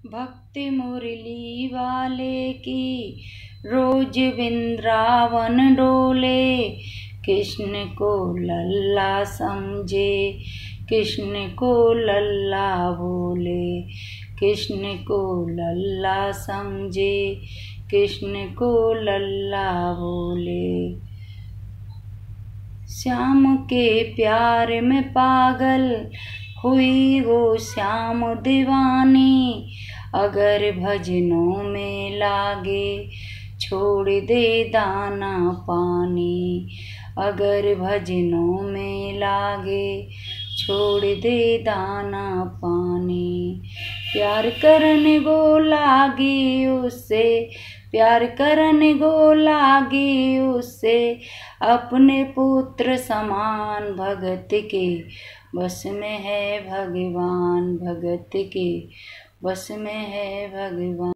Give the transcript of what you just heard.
भक्ति मुरली वाले की रोज वृंदावन डोले। कृष्ण को लल्ला समझे, कृष्ण को लल्ला बोले। कृष्ण को लल्ला समझे, कृष्ण को लल्ला बोले। श्याम के प्यार में पागल हुई वो श्याम दीवानी। अगर भजनों में लागे छोड़ दे दाना पानी। अगर भजनों में लागे छोड़ दे दाना पानी। प्यार करने को लागी उससे, प्यार करने को लागी उससे। अपने पुत्र समान भगत के बस में है भगवान, भगत के बस में है भगवान।